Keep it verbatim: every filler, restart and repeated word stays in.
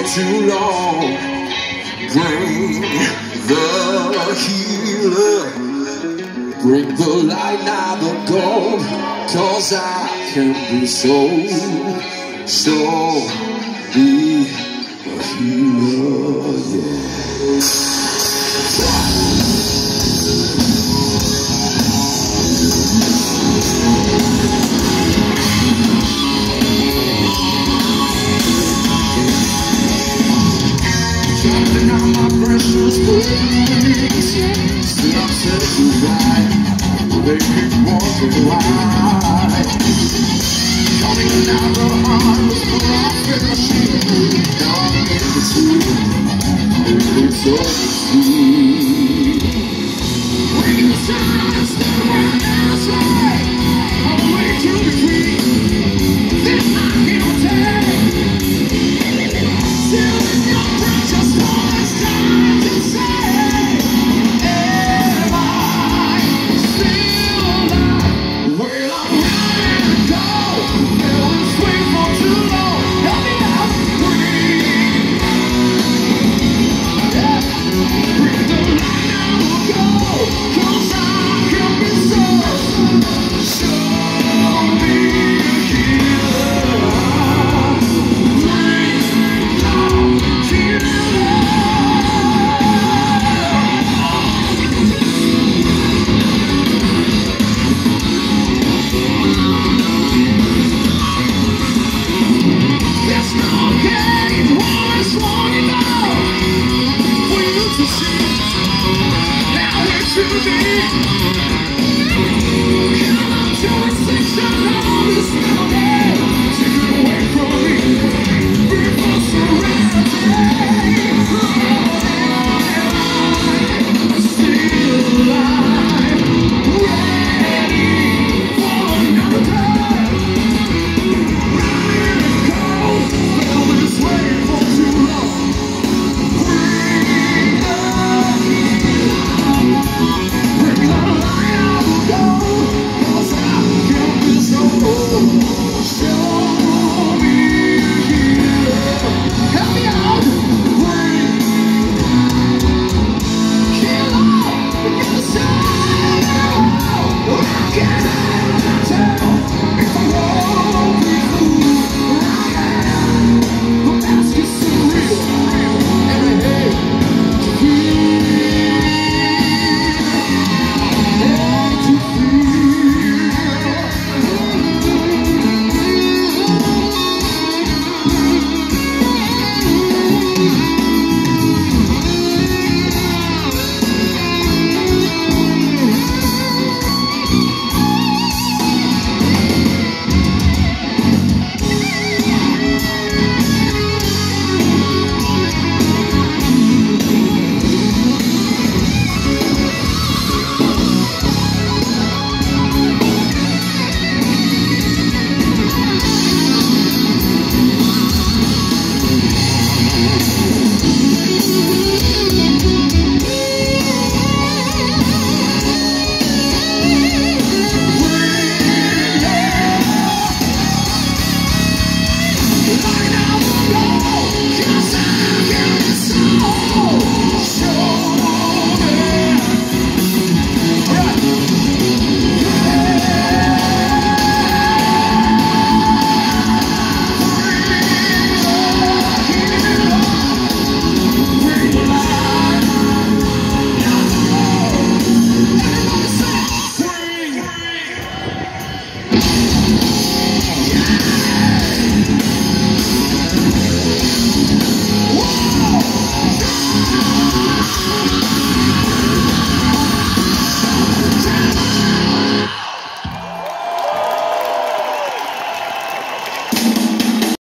too long. Bring the healer, bring the light, not the gold, 'cause I can be so, so be a healer, yeah. Jumping on my precious wings, still I'm set to ride. They keep wondering why. Coming out the arms of prophecy, now I'm in the sea. It's all the sea.